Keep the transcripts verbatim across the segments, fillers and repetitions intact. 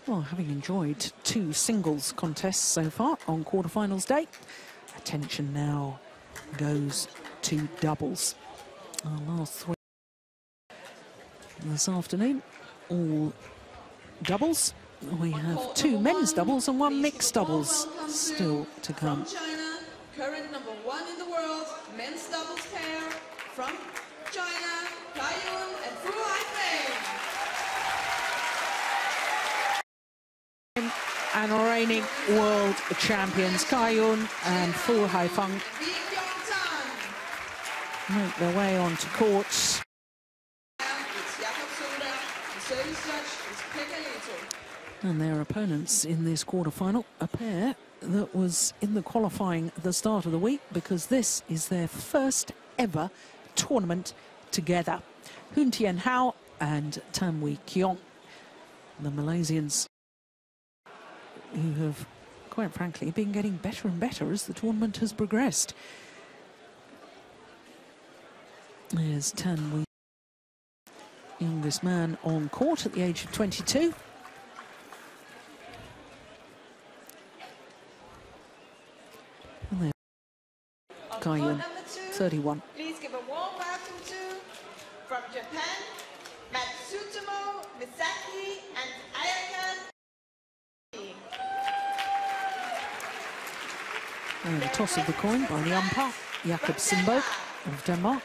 Well, having enjoyed two singles contests so far on quarterfinals day, attention now goes to doubles. Our last three this afternoon, all doubles. We have two men's doubles and one mixed doubles still to come. From China, current number one in the world, men's doubles pair from China, Kiong and Haifeng. And reigning world champions Kiong and Haifeng make their way onto court. And their opponents in this quarterfinal, a pair that was in the qualifying at the start of the week because this is their first ever tournament together. Hoon Thien and Kiong, the Malaysians, who have, quite frankly, been getting better and better as the tournament has progressed. There's Tan Wee, youngest man on court at the age of twenty-two. And there, Kiong, thirty-one. Please give a warm welcome to, from Japan, Matsutomo Misaki and Ayaka. And the toss of the coin by the umpire, Jakob Simbo of Denmark.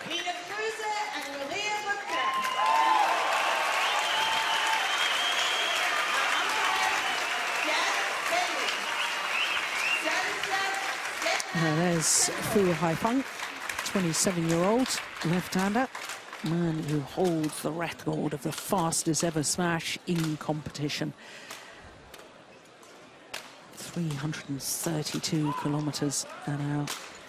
Now there's Haifeng, twenty-seven-year-old left-hander, man who holds the record of the fastest ever smash in competition. three hundred thirty-two kilometers an hour.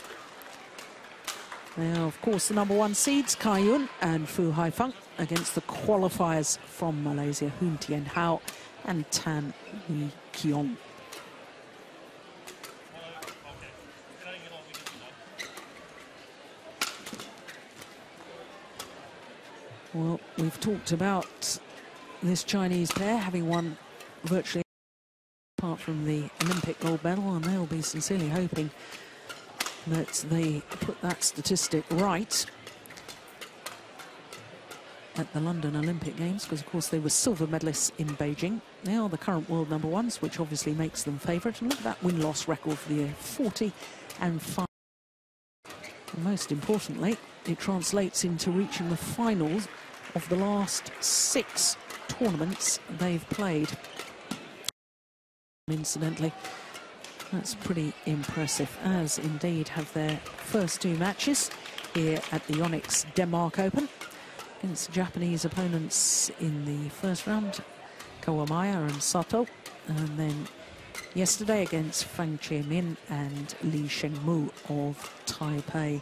They are, of course, the number one seeds, Kiong and Haifeng, against the qualifiers from Malaysia, Hoon Thien and Tan Wee Kiong. Well, we've talked about this Chinese pair having won virtually apart from the Olympic gold medal, and they'll be sincerely hoping that they put that statistic right at the London Olympic Games, because of course they were silver medalists in Beijing. They are the current world number ones, which obviously makes them favourite. And look at that win-loss record for the year, forty and five. And most importantly, it translates into reaching the finals of the last six tournaments they've played. Incidentally, that's pretty impressive, as indeed have their first two matches here at the Yonex Denmark Open against Japanese opponents in the first round, Kawamaya and Sato, and then yesterday against Fang Che-min and Lee Shengmu of Taipei.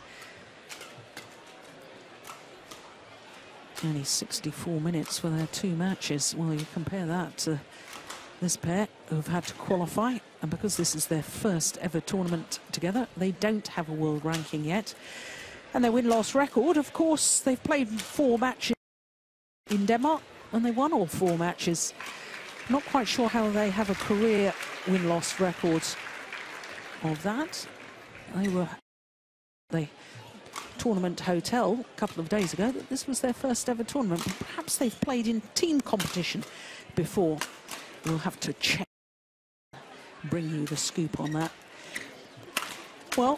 Only sixty-four minutes for their two matches. Well, you compare that to this pair who've had to qualify, and because this is their first ever tournament together, they don't have a world ranking yet. And their win-loss record, of course, they've played four matches in Denmark, and they won all four matches. Not quite sure how they have a career win-loss record of that. They were the tournament hotel a couple of days ago that this was their first ever tournament, but perhaps they've played in team competition before. We'll have to check, bring you the scoop on that. Well,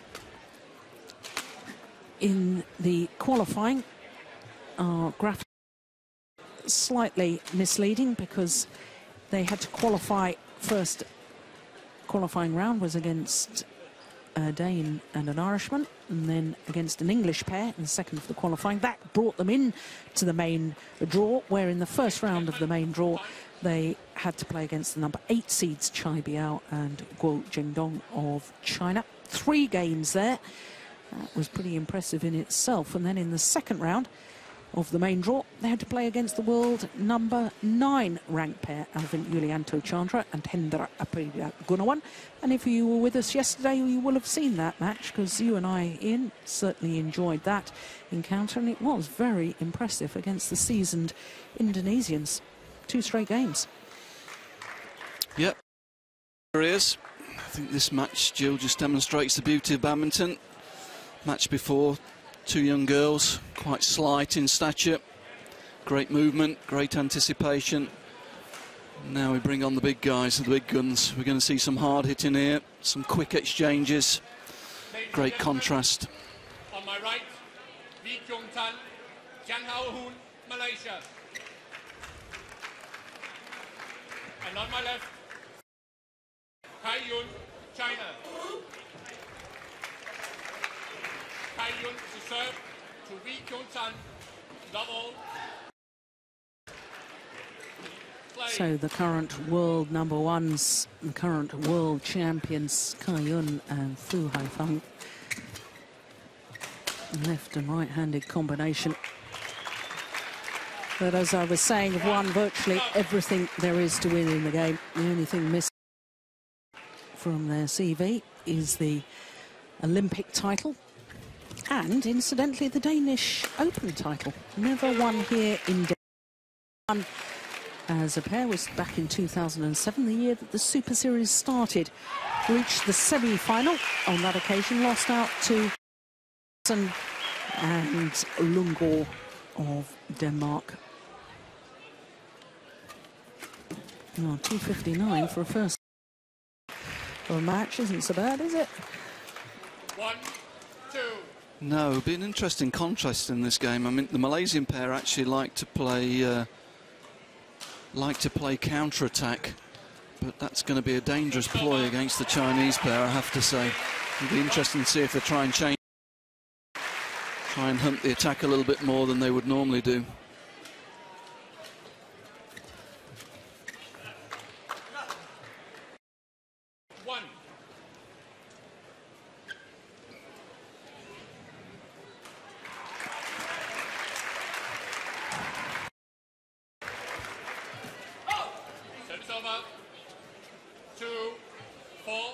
in the qualifying, our graph slightly misleading because they had to qualify. First qualifying round was against a Dane and an Irishman, and then against an English pair in the second for the qualifying. That brought them in to the main draw, where in the first round of the main draw they had to play against the number eight seeds Chai Biao and Guo Jingdong of China. Three games there. That was pretty impressive in itself. And then in the second round of the main draw, they had to play against the world number nine ranked pair, Alvin Yulianto Chandra and Hendra Aprilia Gunawan. And if you were with us yesterday, you will have seen that match, because you and I, Ian, certainly enjoyed that encounter, and it was very impressive against the seasoned Indonesians. Two straight games. Yep, there is. I think this match, Jill, just demonstrates the beauty of badminton. Match before, two young girls, quite slight in stature. Great movement, great anticipation. Now we bring on the big guys, the big guns. We're going to see some hard hitting here, some quick exchanges. Great contrast. On my right, Kiong, Hoon, Malaysia. And on my left, Kaiyun, China. Kaiyun to serve to Wee Kyung Tan, double. Play. So the current world number ones, the current world champions, Kaiyun and Fu Haifeng. Left and right-handed combination. But as I was saying, have won virtually everything there is to win in the game. The only thing missing from their C V is the Olympic title and, incidentally, the Danish Open title. Never won here in Denmark. As a pair was back in two thousand seven, the year that the Super Series started. Reached the semi-final. On that occasion, lost out to and Lundgaard of Denmark. Oh, two fifty-nine for a first for a match isn't so bad, is it? One, two. No, it'll be an interesting contrast in this game. I mean, the Malaysian pair actually like to play uh, like to play counter-attack, but that's going to be a dangerous ploy against the Chinese pair, I have to say. It'll be interesting to see if they try and change, try and hunt the attack a little bit more than they would normally do. One. Service over. Two, four.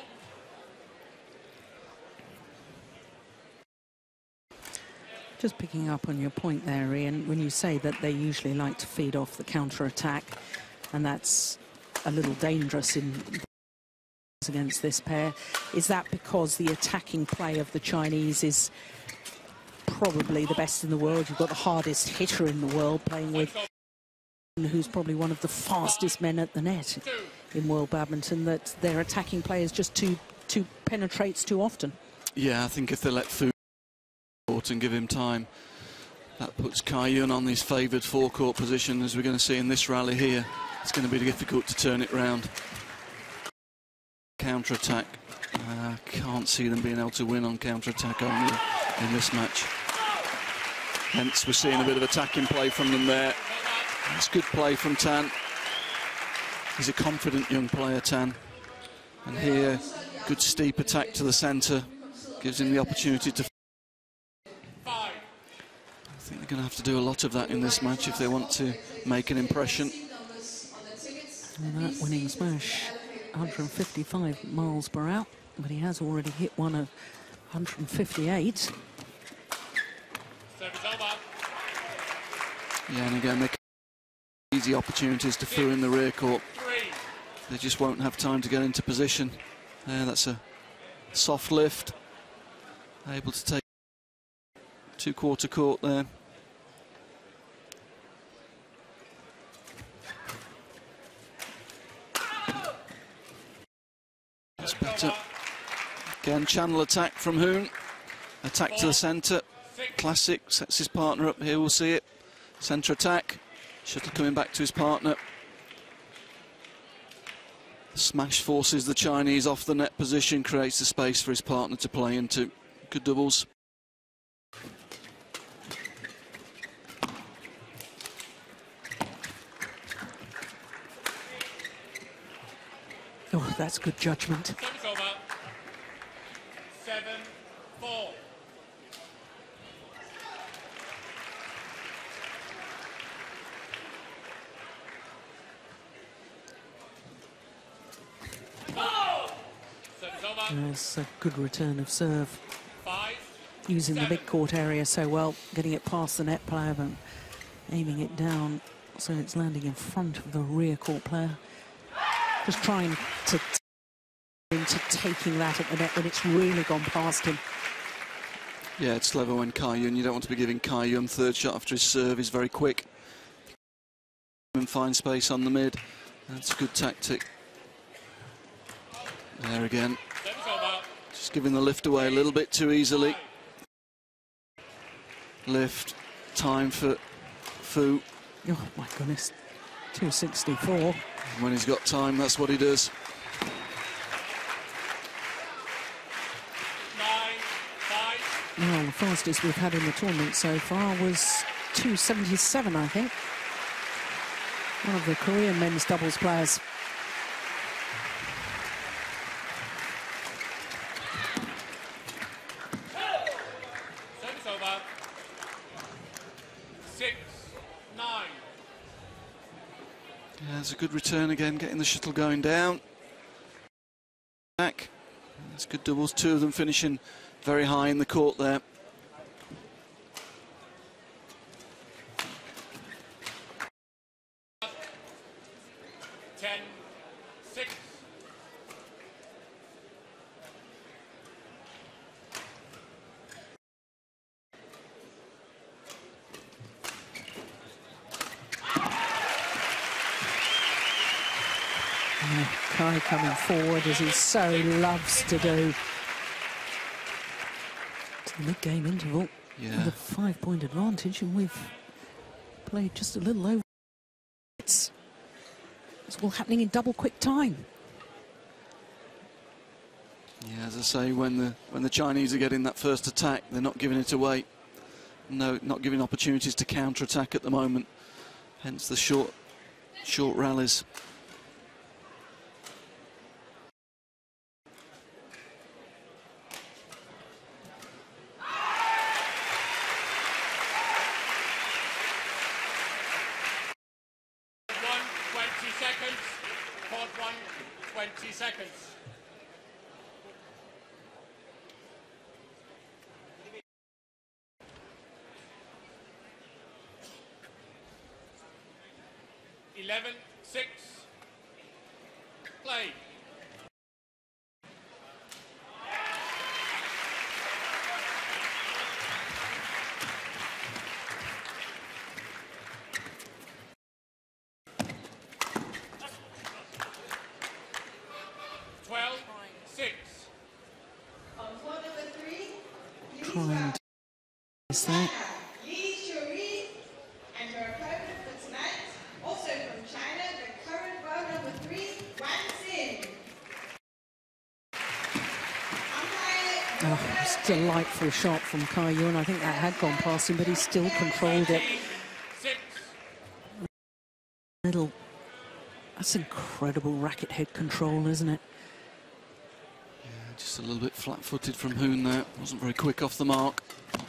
Just picking up on your point there, Ian, when you say that they usually like to feed off the counter-attack, and that's a little dangerous in against this pair, is that because the attacking play of the Chinese is probably the best in the world? You've got the hardest hitter in the world playing with, who's probably one of the fastest men at the net in world badminton, that their attacking play is just too, too penetrates too often. Yeah, I think if they let Fu and give him time, that puts Kaiyun on his favoured forecourt position, as we're going to see in this rally here. It's going to be difficult to turn it round. Counter-attack. Uh, can't see them being able to win on counter-attack only in this match. Hence, we're seeing a bit of attacking play from them there. That's good play from Tan. He's a confident young player, Tan. And here, good steep attack to the centre. Gives him the opportunity to... I think they're going to have to do a lot of that in this match if they want to make an impression. And that winning smash, one fifty-five miles per hour, but he has already hit one of one fifty-eight. Yeah, and again, they can easy opportunities to Fu in the rear court. They just won't have time to get into position. There, that's a soft lift. Able to take two-quarter court there. That's better. Again, channel attack from Hoon. Attack to the centre. Classic, sets his partner up here, we'll see it. Centre attack. Shuttle coming back to his partner. Smash forces the Chinese off the net position, creates the space for his partner to play into. Good doubles. Oh, that's good judgment. Service over. Seven, four. There's a good return of serve. Five, Using seven. the big court area so well, getting it past the net player and aiming it down so it's landing in front of the rear court player. just trying to into taking that at the net when it's really gone past him. Yeah, it's clever when Kai-Yun, you don't want to be giving Kai-Yun third shot after his serve. He's very quick and find space on the mid. That's a good tactic. There again, just giving the lift away a little bit too easily. Lift, time for Fu. Oh my goodness, two sixty-four. When he's got time, that's what he does. Well, the fastest we've had in the tournament so far was two seventy-seven, I think. One of the Korean men's doubles players. Service over. Six, nine. Yeah, it's a good return again, getting the shuttle going down. Back. It's good doubles, two of them finishing very high in the court there. Ten, six. Oh, Kai coming forward as he so loves to do. To the mid-game interval, Yeah. with a five-point advantage, and we've played just a little over. It's, it's all happening in double quick time. Yeah, as I say, when the when the Chinese are getting that first attack, they're not giving it away. No, not giving opportunities to counter-attack at the moment. Hence the short, short rallies. twenty seconds. Court one, twenty seconds. Eleven, six. Play. Twelve, six. On floor number three, Trying to is that. Lee Shuri and her opponent for tonight, also from China, the current world number three, Wan Xin. Oh, it's a delightful shot from Kai-Yun. I think that had gone past him, but he still controlled it. Six. Little, that's incredible racket head control, isn't it? Yeah, just a little bit flat-footed from Hoon there. Wasn't very quick off the mark.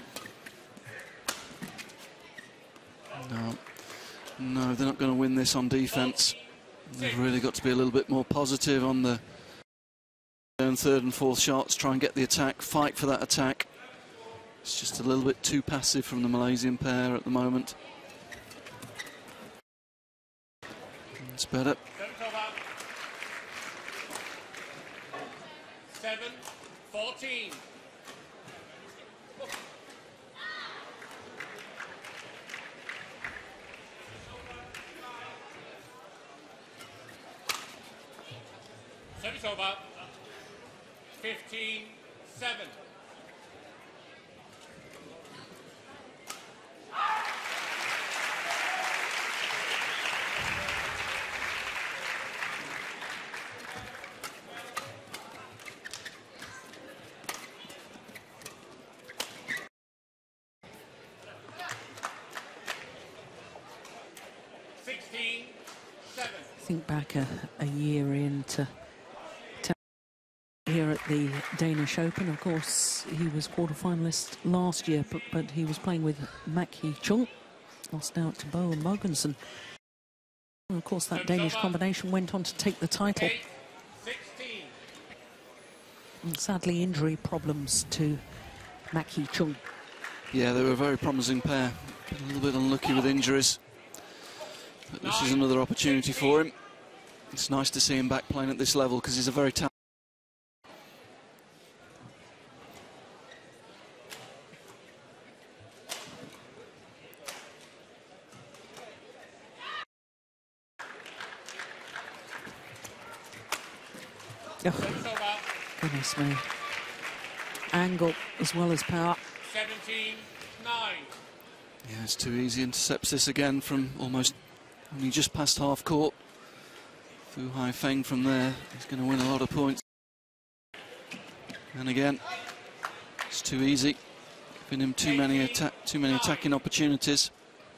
No, no, they're not going to win this on defence. They've really got to be a little bit more positive on the third and fourth shots, try and get the attack, fight for that attack. It's just a little bit too passive from the Malaysian pair at the moment. It's better. Seven, fourteen. Service over. Fifteen, seven. Sixteen, seven. Think back a, a year into here at the Danish Open. Of course, he was quarter-finalist last year, but, but he was playing with Mak Hee-chung, lost out to Bo and Mogensen. And of course, that Danish combination went on to take the title. Eight, sixteen. And sadly, injury problems to Mak Hee-chung. Yeah, they were a very promising pair. A little bit unlucky with injuries. But this is another opportunity for him. It's nice to see him back playing at this level because he's a very talented. Oh, goodness me. Angle as well as power. seventeen nine. Yeah, it's too easy. Intercepts this again from almost only just past half court. Fu Haifeng from there. He's going to win a lot of points. And again, it's too easy. Giving him too many attack, too many attacking opportunities.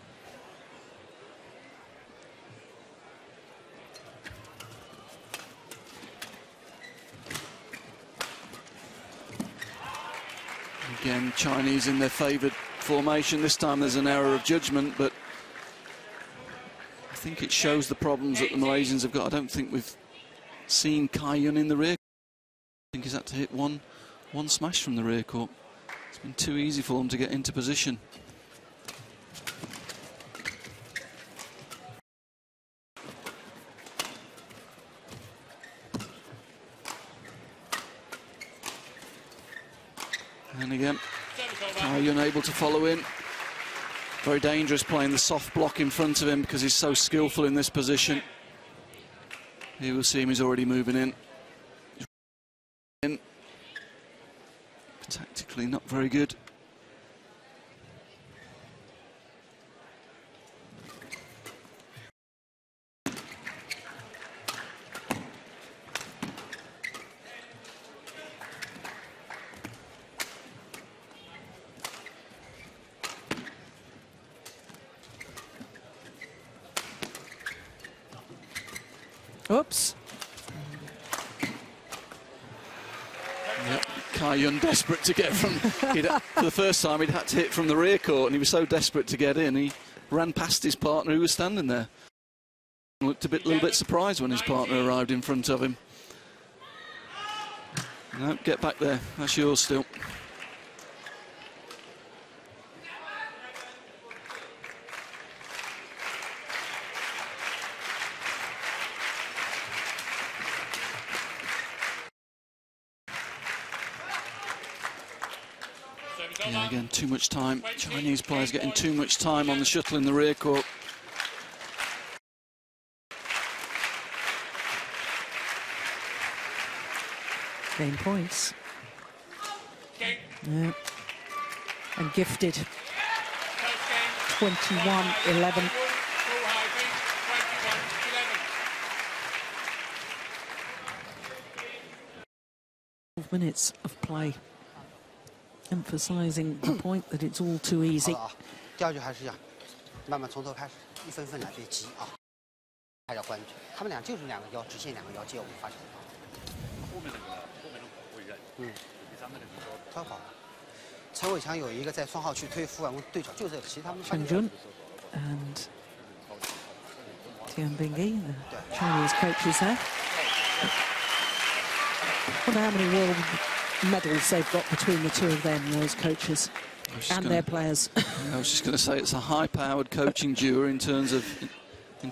Again, Chinese in their favoured formation. This time there's an error of judgment, but I think it shows the problems that the Malaysians have got. I don't think we've seen Kiong in the rear. I think he's had to hit one, one smash from the rear court. It's been too easy for him to get into position. And again, Kiong able to follow in. Very dangerous playing the soft block in front of him because he's so skillful in this position. Here we'll see him, he's already moving in. in. Tactically not very good. Oops. Yep, Kiong desperate to get from, he'd, for the first time he'd had to hit from the rear court, and he was so desperate to get in, he ran past his partner who was standing there. Looked a bit, little bit surprised when his partner arrived in front of him. No, get back there, that's yours still. Yeah, again, too much time. Chinese players getting too much time on the shuttle in the rear court. Game points. Yeah. And gifted. twenty-one eleven. twelve minutes of play. Emphasizing the point that it's all too easy. 第二局还是一样，慢慢从头开始，一分分来，别急啊，还要关注。他们俩就是两个腰，直线两个腰接，我们发现。后面那个后面那个会认，嗯，第三个那个超跑。陈伟强有一个在双号去推副完对手，就是其他们。 Chen Jun and Tian Bingyi, the Chinese coaches there. I wonder how many world medals they've got between the two of them, those coaches and gonna, their players. I was just going to say it's a high-powered coaching duo in terms of. In, in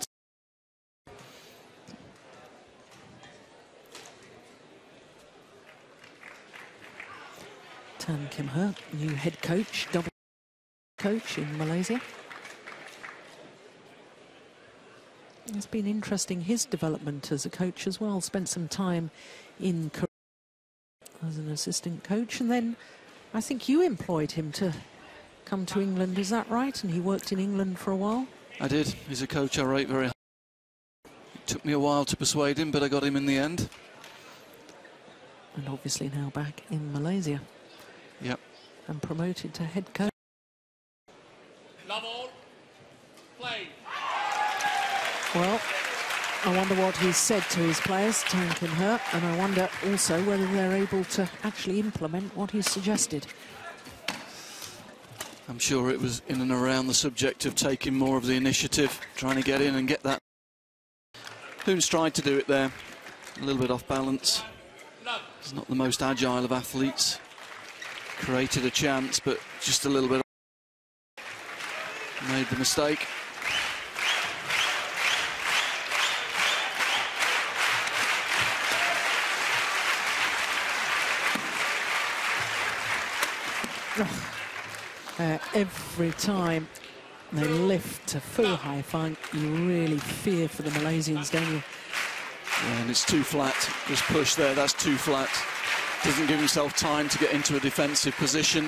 Tan Kim He, new head coach, double coach in Malaysia. It's been interesting, his development as a coach as well. Spent some time in Korea as an assistant coach, and then I think you employed him to come to England, is that right? And he worked in England for a while? I did. He's a coach I rate very high. It took me a while to persuade him, but I got him in the end. And obviously now back in Malaysia. Yep. And promoted to head coach. Love all. Play. Well, I wonder what he's said to his players, Tan Kim He, and I wonder also whether they're able to actually implement what he's suggested. I'm sure it was in and around the subject of taking more of the initiative, trying to get in and get that. Hoon's tried to do it there, a little bit off balance. He's not the most agile of athletes. Created a chance, but just a little bit. Made the mistake. Oh, uh, every time they lift to full Haifeng, you really fear for the Malaysians, don't you? Yeah, and it's too flat. Just push there, that's too flat. Doesn't give himself time to get into a defensive position.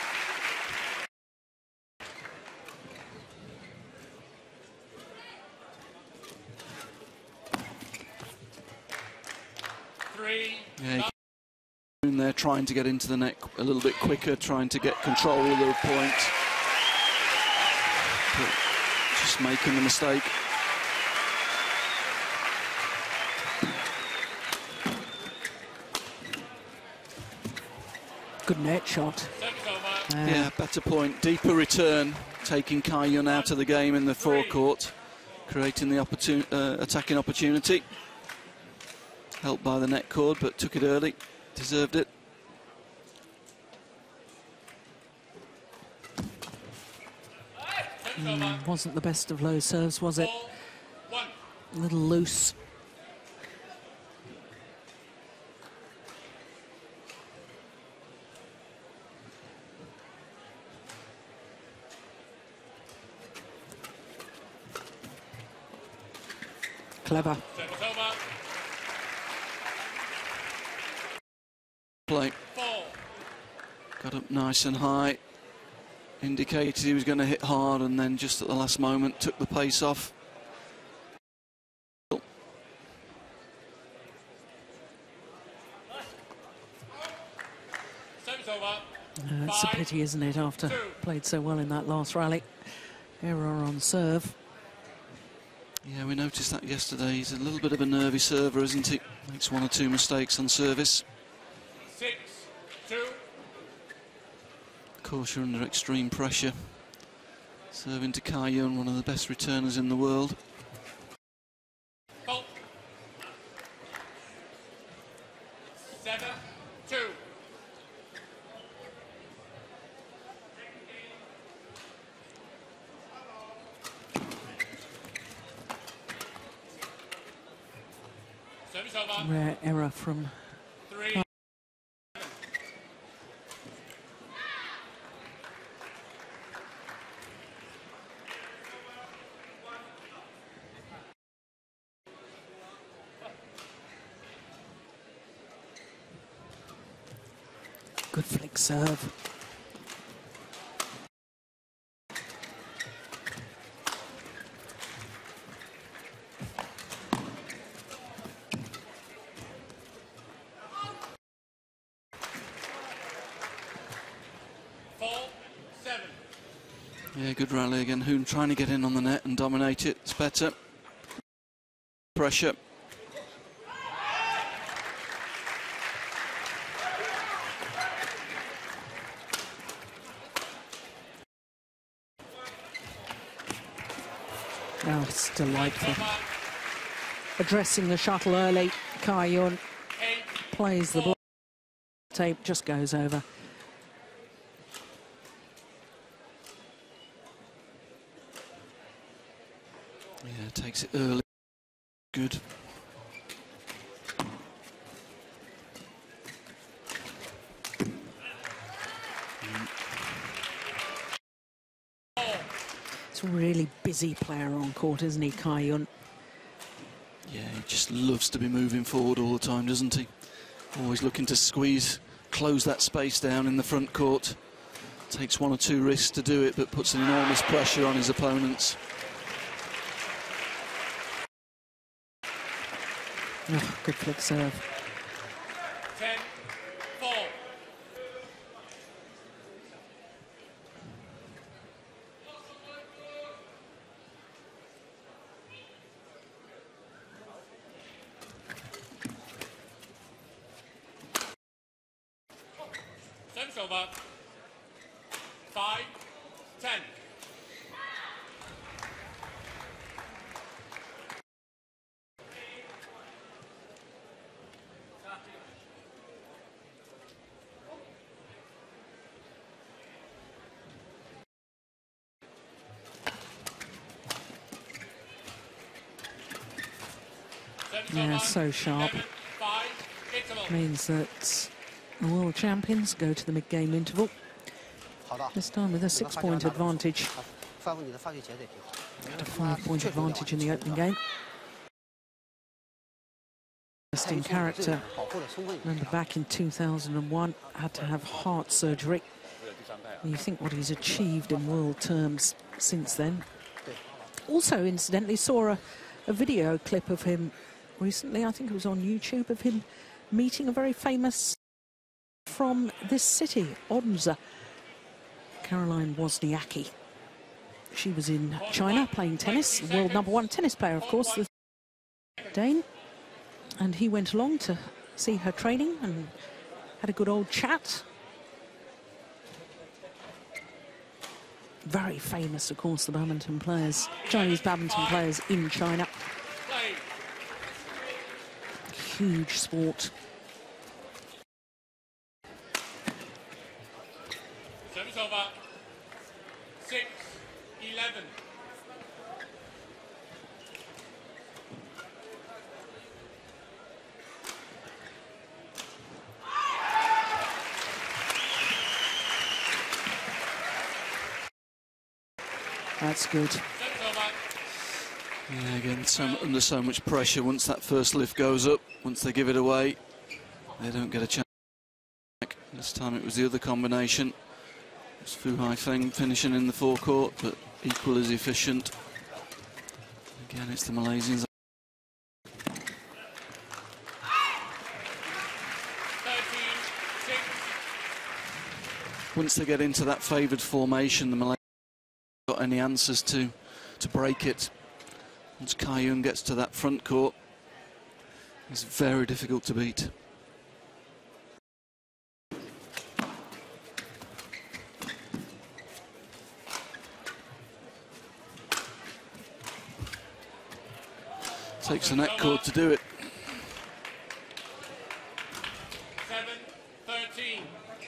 Three. Yeah, they're trying to get into the net a little bit quicker, trying to get control of the point. But just making the mistake. Good net shot. Uh, yeah, better point, deeper return, taking Kiong out of the game in the forecourt, creating the opportun uh, attacking opportunity. Helped by the net cord, but took it early, deserved it. Mm, wasn't the best of low serves, was it? A little loose. Clever. Play. Got up nice and high. Indicated he was going to hit hard, and then just at the last moment took the pace off. Uh, it's a pity, isn't it, after played so well in that last rally. Error on serve. Yeah, we noticed that yesterday. He's a little bit of a nervy server, isn't he? Makes one or two mistakes on service. Six, two. Of course, you're under extreme pressure. Serving to Kiong, one of the best returners in the world. Oh. Seven, two. Service over. Rare error from... Three. Good flick serve. Four, seven. Yeah, good rally again. Hoon trying to get in on the net and dominate it. It's better. Pressure. Oh, it's delightful. Addressing the shuttle early. Kiong plays the block. Tape just goes over. Yeah, takes it early. Good. It's a really busy player on court, isn't he, Kiong? Yeah, he just loves to be moving forward all the time, doesn't he? Always looking to squeeze, close that space down in the front court. Takes one or two risks to do it, but puts an enormous pressure on his opponents. Oh, good flick serve. Ten, four. Service over. Five, ten. Yeah, so sharp. Means that the world champions go to the mid-game interval. This time with a six-point advantage. A five-point advantage in the opening game. In character. Remember back in two thousand one, had to have heart surgery. And you think what he's achieved in world terms since then. Also, incidentally, saw a, a video clip of him recently, I think it was on YouTube, of him meeting a very famous from this city, Odense, Caroline Wozniacki. She was in China playing tennis, world number one tennis player, of course, the Dane. And he went along to see her training and had a good old chat. Very famous, of course, the badminton players, Chinese badminton players in China. Huge sport. Service over. Six, eleven. That's good. Yeah, again, so, under so much pressure. Once that first lift goes up, once they give it away, they don't get a chance. This time it was the other combination. It's Fu Haifeng finishing in the forecourt, but equal as efficient. Again, it's the Malaysians. Once they get into that favoured formation, the Malaysians haven't got any answers to, to break it. Once Kiong gets to that front court, it's very difficult to beat. Takes the net cord to do it. Seven, thirteen.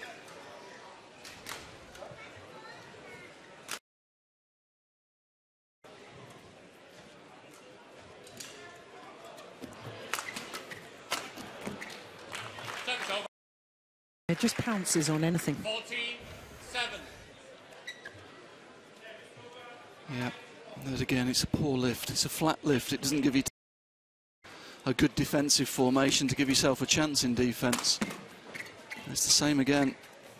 It just pounces on anything. fourteen, seven. Yeah, and again, it's a poor lift. It's a flat lift. It doesn't give you a good defensive formation to give yourself a chance in defense. It's the same again.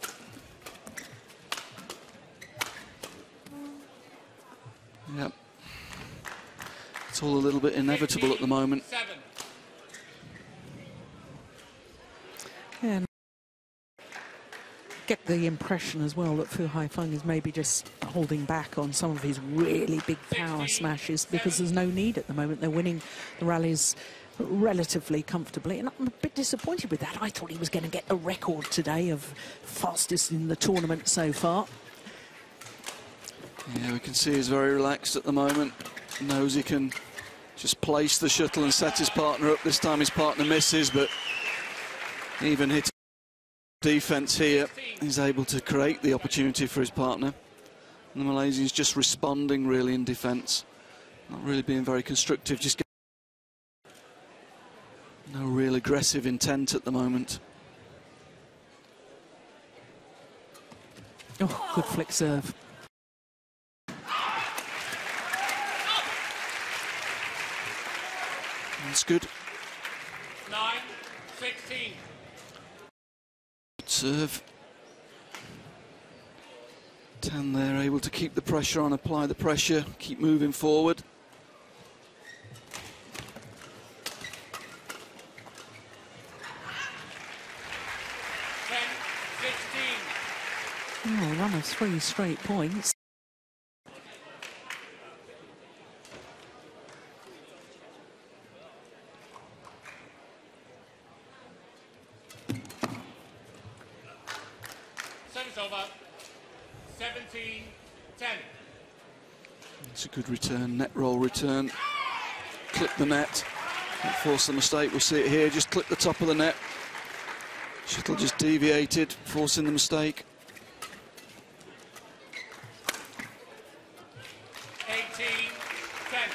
Yep. It's all a little bit inevitable at the moment. Yeah, and get the impression as well that Fu Haifeng is maybe just holding back on some of his really big power smashes because there's no need at the moment. They're winning the rallies relatively comfortably, and I'm a bit disappointed with that. I thought he was going to get a record today of fastest in the tournament so far. Yeah, we can see he's very relaxed at the moment. Knows he can just place the shuttle and set his partner up. This time his partner misses, but even hitting defense here, he's able to create the opportunity for his partner. And the Malaysians just responding really in defense, not really being very constructive, just no real aggressive intent at the moment. Oh, good flick serve. That's good. Nine, sixteen. Good serve. Tan there, able to keep the pressure on, apply the pressure, keep moving forward. Oh, run of three straight points. Service over. seventeen ten. It's a good return, net roll return. Clip the net, don't force the mistake. We'll see it here, just clip the top of the net. Shuttle just deviated, forcing the mistake. eighteen ten.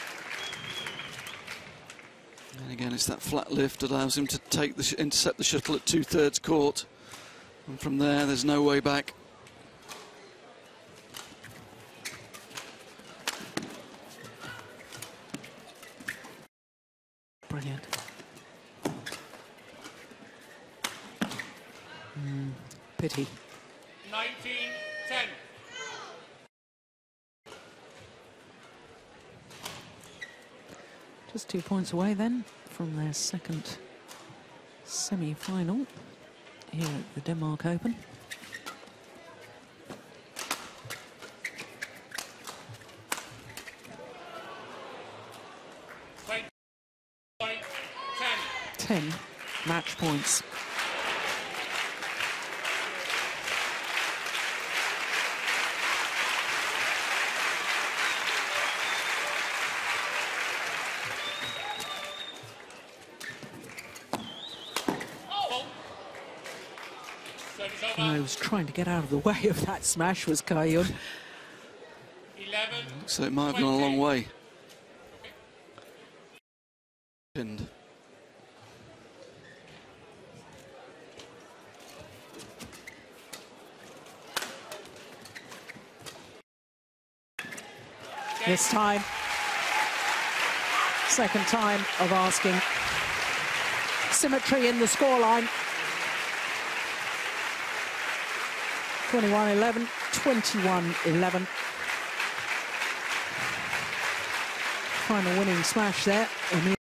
And again, it's that flat lift that allows him to take the sh intercept the shuttle at two-thirds court. And from there, there's no way back. Mm, pity. nineteen ten. Just two points away then from their second semi-final here at the Denmark Open. ten match points. I was trying to get out of the way of that smash was Kiong. Looks like it might have gone a long way. Pinned. This time, second time of asking. Symmetry in the scoreline. twenty-one eleven, twenty-one eleven. Final winning smash there. Match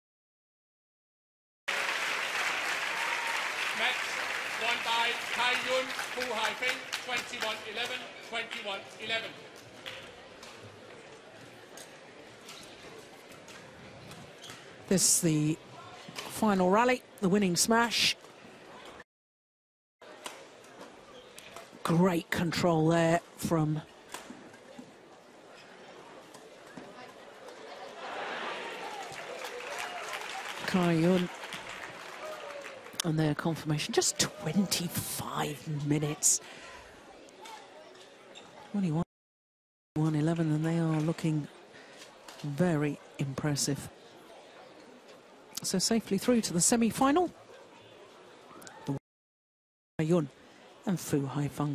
won by Kiong, Haifeng, twenty-one eleven, twenty-one eleven. This is the final rally, the winning smash. Great control there from Kiong. And their confirmation, just twenty-five minutes. twenty-one eleven, and they are looking very impressive. So safely through to the semi-final. Kiong and Haifeng.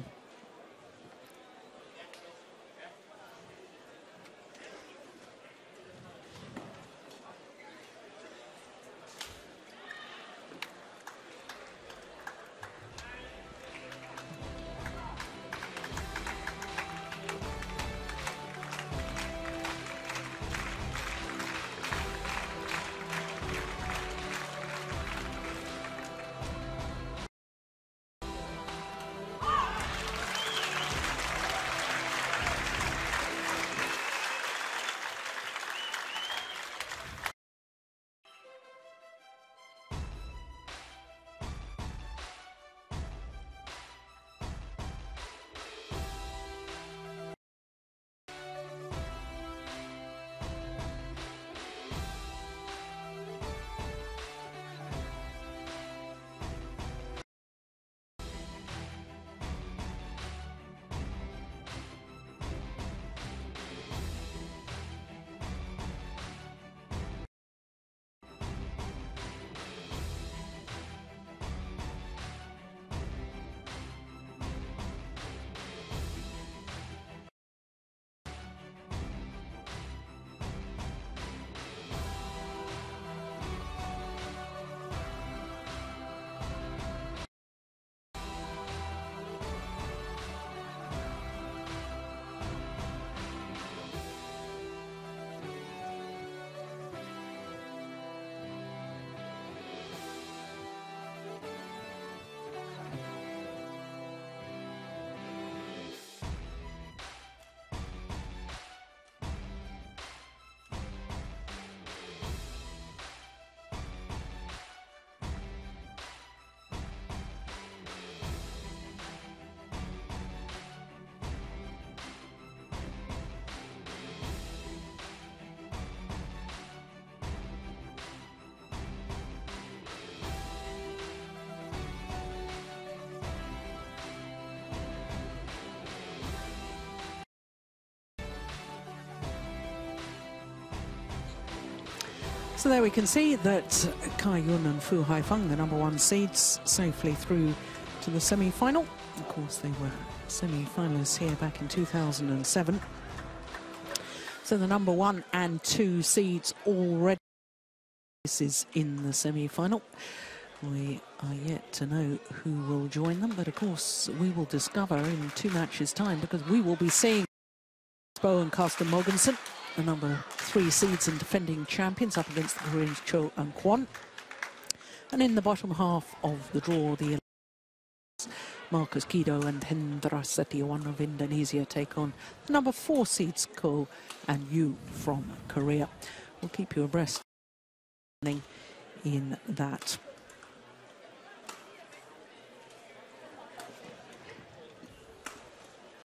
So there we can see that Kiong and Haifeng, the number one seeds, safely through to the semi-final. Of course, they were semi-finalists here back in two thousand seven. So the number one and two seeds already is in the semi-final. We are yet to know who will join them, but of course we will discover in two matches' time, because we will be seeing Bo and Carsten Mogensen, the number three seeds and defending champions, up against the Koreans Cho and Kwon. And in the bottom half of the draw, the Marcus Kido and Hendra Setiawan of Indonesia take on the number four seeds Ko and Yu from Korea. We'll keep you abreast in that.